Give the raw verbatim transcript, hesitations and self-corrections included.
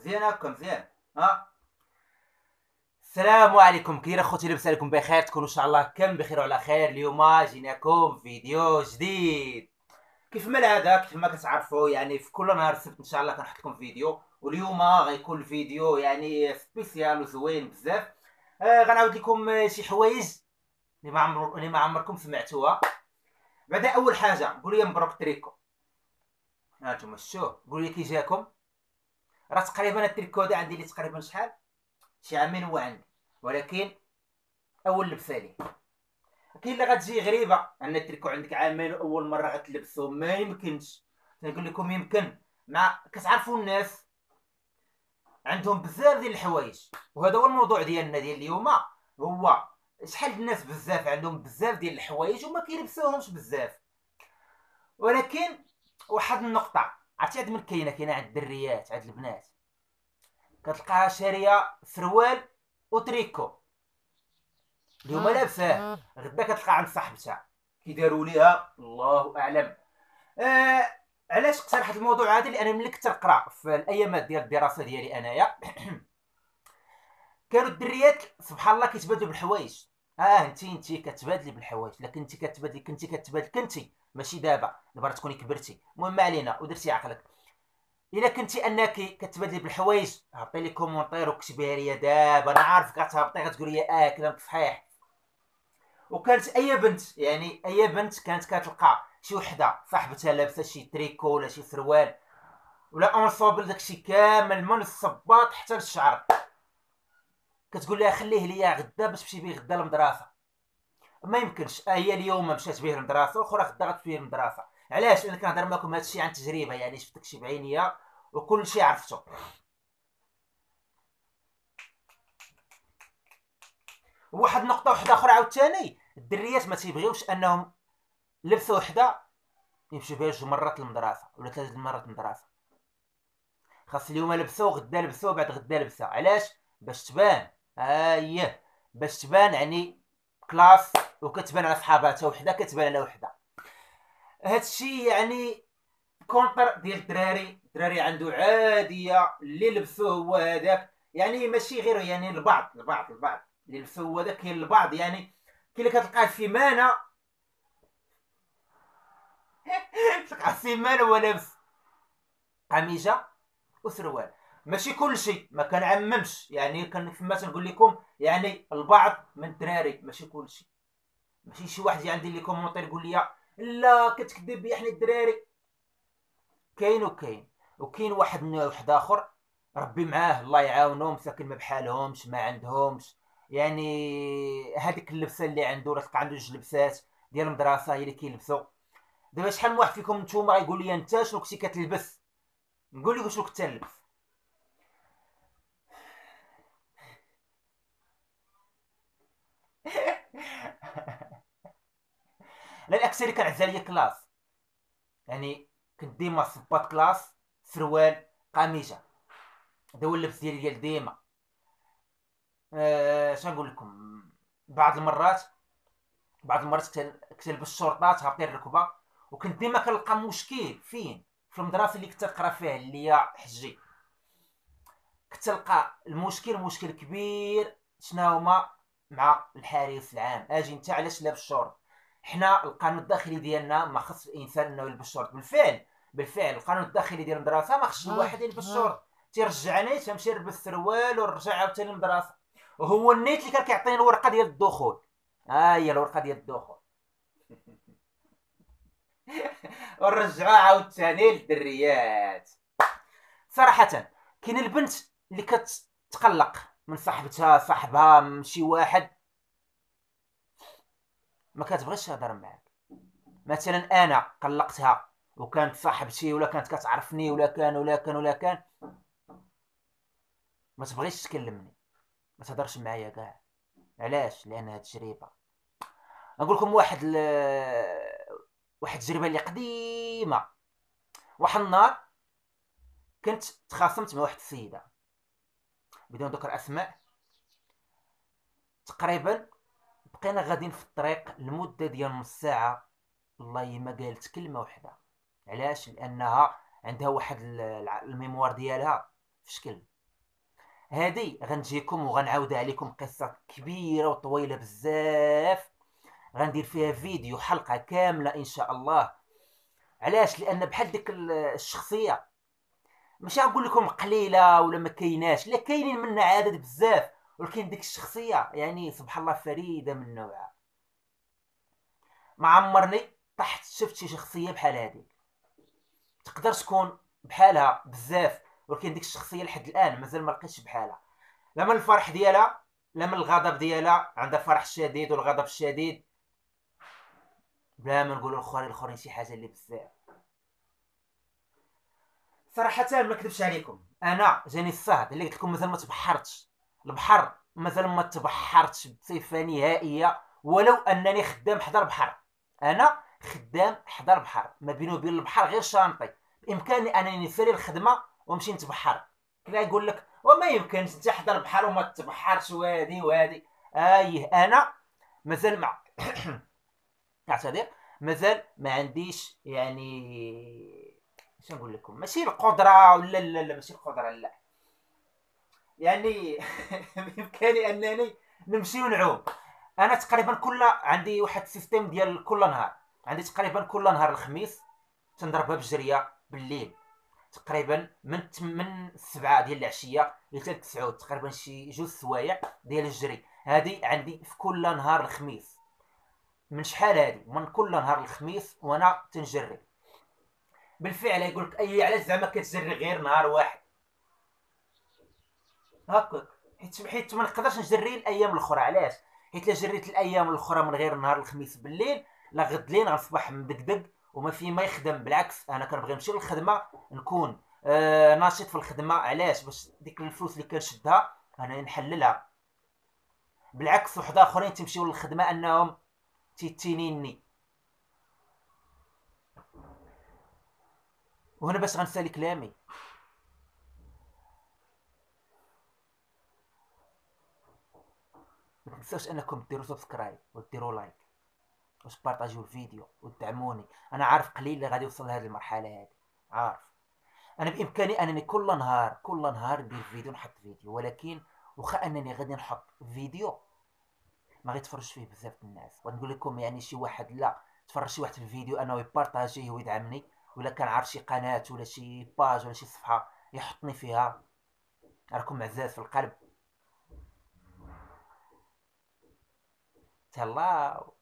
مزيان هكا مزيان. ها، السلام عليكم. كي اخوتي لاباس عليكم بخير؟ تكونوا ان شاء الله كامل بخير وعلى خير. اليوم جيناكم فيديو جديد كيف ما العاده، كيف ما كتعرفوا يعني في كل نهار السبت ان شاء الله كنحط لكم فيديو. واليوم غيكون الفيديو يعني سبيسيال وزوين بزاف. آه غنعاود لكم آه، شي حوايج اللي ما عمر اللي ما عمركم سمعتوها. بعدا اول حاجه قولوا لي مبروك التريكو. ها انتم شوف قولوا لي كي جاكم. راه تقريبا التريكو هذا عندي لي تقريبا شحال شي عامين هو عندي، ولكن اول لبسه لي. كاين اللي غتجي غريبه ان التريكو عندك عامين واول مره غتلبسو، ما يمكنش. نقول لكم يمكن. مع كتعرفوا الناس عندهم بزاف ديال الحوايج، وهذا هو الموضوع ديالنا ديال اليوم. هو شحال الناس بزاف عندهم بزاف ديال الحوايج وما كيلبسوهمش بزاف. ولكن واحد النقطه عرفتي عاد من كاينه كاينه عند الدريات عند البنات، كتلقاها شاريه سروال وتريكو اليوم لابساه، غدا كتلقى عند صاحبتها كي داروا ليها الله اعلم. آه علاش اقترحت الموضوع هذا؟ لان ملي كنت نقرا في الايامات ديال الدراسه ديالي انايا كانوا الدريات سبحان الله كيتبادلوا بالحوايج. اه انت انت كتبادلي بالحوايج، لكن انت كتبادلي كنتي كتبادل كنتي ماشي دابا. دابا تكوني كبرتي، المهم ما علينا ودرتي عقلك. الا كنتي انك كتبادلي بالحوايج هبطي لي كومونتير وكتبيها لي دابا. انا عارفك غتهبطي غتقول لي اه كلامك صحيح. وكانت اي بنت يعني اي بنت كانت كتلقى شي وحده صاحبتها لابسه شي تريكو ولا شي سروال ولا انصوبل داكشي كامل من الصباط حتى للشعر، كتقول لها خليه ليا غدا باش تمشي بيه غدا للمدرسه. ما يمكنش. آه هي اليوم مشات به للمدرسه واخرى غدا غتمشي به للمدرسه. علاش؟ انا كنهضر معكم هادشي عن تجربه، يعني شفت داكشي بعينيا وكل شيء عرفته. وواحد النقطه واحده اخرى عاوتاني، الدريات ما تيبغيوش انهم لبسوا وحده يمشيو بها جوج مرات للمدرسه ولا ثلاث مرات للمدرسه. خاص اليوم لبسوا غدا لبسوا بعد غدا لبسوا. علاش؟ باش تبان. اييه باش تبان يعني كلاس، وكتبان على صحاباتها وحده كتبان على وحده. هادشي يعني كونتر ديال الدراري. الدراري عنده عاديه اللي لبسوه هو هذاك، يعني ماشي غير يعني البعض البعض البعض اللي لبسوه هو هذاك. كاين البعض يعني كاين اللي كتلقاه في مانا تلقى في مانا هو لابس قميجه وسروال. ماشي كل شيء، ما كنعممش يعني، كان فما تنقول لكم يعني البعض من الدراري ماشي كل شيء. ماشي شي واحد يجي عندي لي كومونتير يقول لي لا كتكذب بيا حنا الدراري. كاين وكاين. وكاين واحد من واحد اخر ربي معاه الله يعاونهم ساكن ما بحالهمش ما عندهمش يعني هذيك اللبسه اللي عنده، راه تلقى عنده جوج لبسات ديال المدرسه هي اللي كيلبسوا. دابا شحال من واحد فيكم نتوما غيقول لي انت شنو كنتي كتلبس؟ نقول لكم شنو كنت نلبس. لا الاكثر كان عزاليه كلاس، يعني كنت ديما صباط كلاس سروال قميجه. هذا هو اللبس ديالي ديال ديما. أه شنقول لكم، بعض المرات بعض المرات كنت نلبس الشورطات هابطين الركبه. وكنت ديما كنلقى مشكل فين؟ في المدرسه اللي كنت نقرا فيها اللي هي حجي. كنت نلقى المشكل مشكل كبير. شنو هما؟ مع الحارس العام. اجي انت علاش لابس الشورت؟ حنا القانون الداخلي ديالنا ما خص الانسان انه يلبس شورت. بالفعل بالفعل القانون الداخلي ديال المدرسه ما خصش الواحد يلبس شورت. تيرجعني تمشي نلبس سروال ونرجع عاوتاني للمدرسه. وهو النيت اللي كان كيعطيني الورقه ديال الدخول. ها هي الورقه ديال الدخول. ونرجعوها عاوتاني للدريات. صراحه كاين البنت اللي كتقلق من صاحبتها صاحبها من شي واحد ما كتبغيش تهضر معاك. مثلا انا قلقتها وكانت صاحبتي ولا كانت كتعرفني ولا كان ولا كان ولا كان ما تبغيش تكلمني، ما تهضرش معايا كاع. علاش؟ لانها تجربه. نقول لكم واحد ل... واحد التجربه اللي قديمه. واحد النهار كنت تخاصمت مع واحد السيده بدون ذكر اسماء. تقريبا بقينا غاديين في الطريق لمده ديال نص ساعه، والله ما قالت كلمه واحده. علاش؟ لانها عندها واحد الميموار ديالها في شكل. هادي غنجيكم وغنعاود عليكم قصه كبيره وطويله بزاف، غندير فيها فيديو حلقه كامله ان شاء الله. علاش؟ لان بحال ديك الشخصيه ماشي غنقول لكم قليله ولا ما كايناش، لا كاينين منها عدد بزاف، ولكن ديك الشخصيه يعني سبحان الله فريده من نوعها. ما عمرني طحت شفت شي شخصيه بحال هذه. تقدر تكون بحالها بزاف، ولكن ديك الشخصيه لحد الان مازال ما لقيتش بحالها، لا من الفرح ديالها لا من الغضب ديالها. عندها الفرح الشديد والغضب الشديد، بلا ما نقولوا الاخرين الاخرين شي حاجه اللي بزاف. صراحه ما نكذبش عليكم، انا جاني الصهد اللي قلت لكم مازال ما تبحرتش. البحر مازال ما تبحرتش بصفه نهائيه، ولو انني خدام حدا البحر. انا خدام حدا البحر، ما بيني وبين البحر غير شانطي. بامكاني انني نسالي الخدمه ونمشي نتبحر. كلا يقول لك وما يمكنش انت حدا البحر وما تبحرش وهادي وهادي. ايه انا مازال مع اعتذر، مازال ما عنديش يعني اش نقول لكم، ماشي القدره ولا لا لا ماشي القدره لا، يعني بامكاني انني نمشي ونعوم. انا تقريبا كل عندي واحد السيستيم ديال كل نهار. عندي تقريبا كل نهار الخميس تنضربها بجريه بالليل، تقريبا من من سبعة ديال العشيه حتى تسعود، تقريبا شي جوج سوايع ديال الجري. هذه عندي في كل نهار الخميس. من شحال هذه؟ من كل نهار الخميس وانا تنجري. بالفعل يقول لك اي علاش زعما كتجري غير نهار واحد هكاك؟ حيت حيت ما نقدرش نجري الايام الاخرى. علاش؟ حيت لا جريت الايام الاخرى من غير نهار الخميس بالليل، لا غد لين غنصبح مدقدق وما في ما يخدم. بالعكس انا كنبغي نمشي للخدمه نكون آه ناشط في الخدمه. علاش؟ باش ديك الفلوس اللي كنشدها انا نحللها. بالعكس وحد اخرين تمشيو للخدمه انهم تيتينيني. وهنا باش غنسالي كلامي، ما تنساوش انكم ديروا سبسكرايب وديروا لايك وتبارطاجيو الفيديو وتدعموني. انا عارف قليل اللي غادي يوصل لهذه المرحله هذه، عارف. انا بامكاني انني كل نهار كل نهار ندير فيديو، نحط فيديو، ولكن واخا انني غادي نحط فيديو ما غيتفرجش فيه بزاف الناس. ونقول لكم يعني شي واحد لا تفرج شي واحد في الفيديو انه يبارطاجيه ويدعمني، ولا كان عارف شي قناه ولا شي باج ولا شي صفحه يحطني فيها، راكم عزاز في القلب. تهلاو.